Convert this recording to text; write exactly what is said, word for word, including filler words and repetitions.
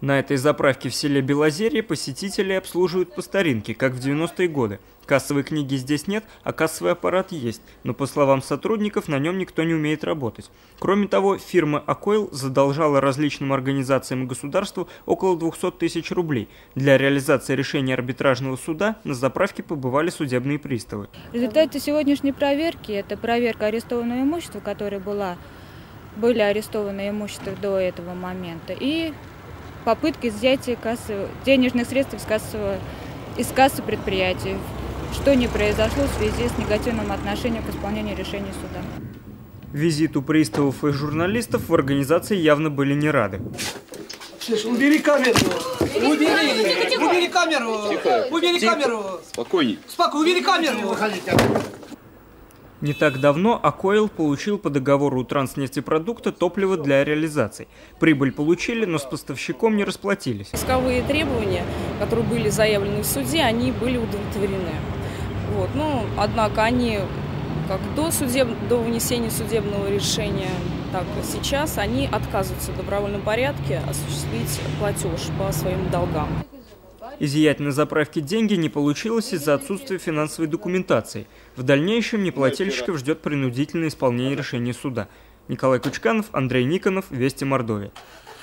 На этой заправке в селе Белозерье посетителей обслуживают по старинке, как в девяностые годы. Кассовой книги здесь нет, а кассовый аппарат есть, но, по словам сотрудников, на нем никто не умеет работать. Кроме того, фирма «Акойл» задолжала различным организациям и государству около двухсот тысяч рублей. Для реализации решения арбитражного суда на заправке побывали судебные приставы. Результаты сегодняшней проверки – это проверка арестованного имущества, которое была, были арестованы имущества до этого момента, и попытка изъятия кассы, денежных средств из, кассового, из кассы предприятий, что не произошло в связи с негативным отношением к исполнению решения суда. Визиту приставов и журналистов в организации явно были не рады. Слышь, убери камеру! Убери! Убери камеру! Тихо. Убери Тихо. камеру! Спокойней. Спокойно, убери камеру! Не так давно «Акойл» получил по договору у Транснефтепродукта топливо для реализации. Прибыль получили, но с поставщиком не расплатились. Исковые требования, которые были заявлены в суде, они были удовлетворены. Вот. Но, однако они, как до, судеб... до вынесения судебного решения, так и сейчас, они отказываются в добровольном порядке осуществить платеж по своим долгам. Изъять на заправке деньги не получилось из-за отсутствия финансовой документации. В дальнейшем неплательщиков ждет принудительное исполнение решения суда. Николай Кучканов, Андрей Никонов, Вести Мордовия.